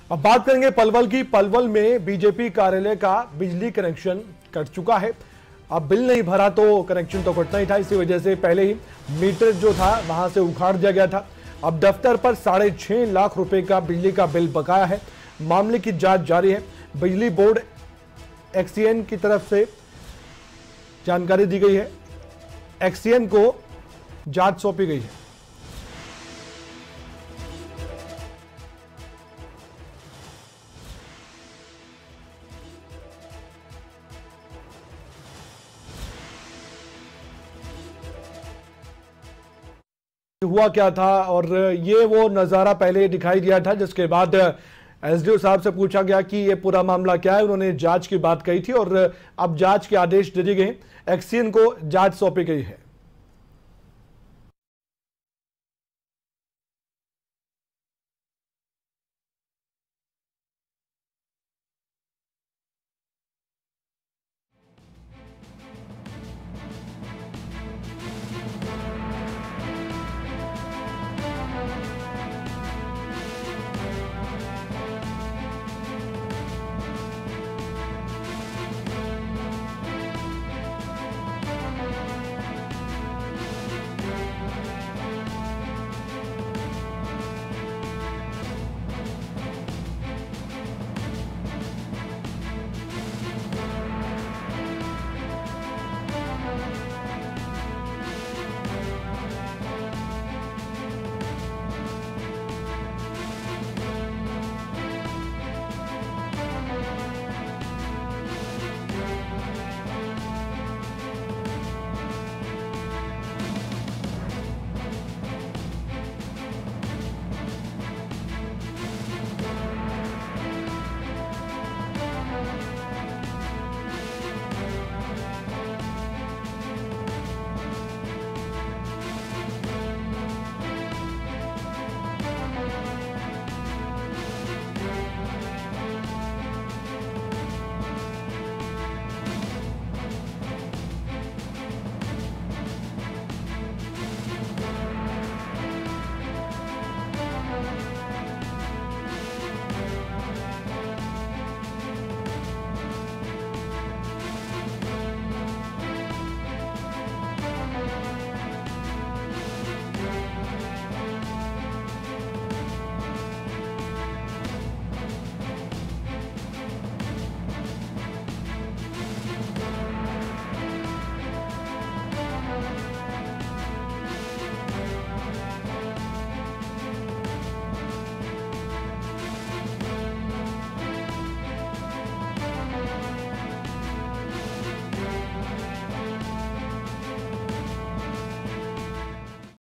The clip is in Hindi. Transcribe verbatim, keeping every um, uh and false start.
अब बात करेंगे पलवल की। पलवल में बीजेपी कार्यालय का बिजली कनेक्शन कट चुका है। अब बिल नहीं भरा तो कनेक्शन तो कटना ही था, इसी वजह से पहले ही मीटर जो था वहां से उखाड़ दिया गया था। अब दफ्तर पर साढ़े छह लाख रुपए का बिजली का बिल बकाया है। मामले की जांच जारी है। बिजली बोर्ड एक्सीएन की तरफ से जानकारी दी गई है। एक्सीएन को जांच सौंपी गई है। हुआ क्या था और ये वो नजारा पहले दिखाई दिया था, जिसके बाद एसडीओ साहब से पूछा गया कि ये पूरा मामला क्या है। उन्होंने जांच की बात कही थी और अब जांच के आदेश दे दिए गए। एक्सीएन को जांच सौंपी गई है।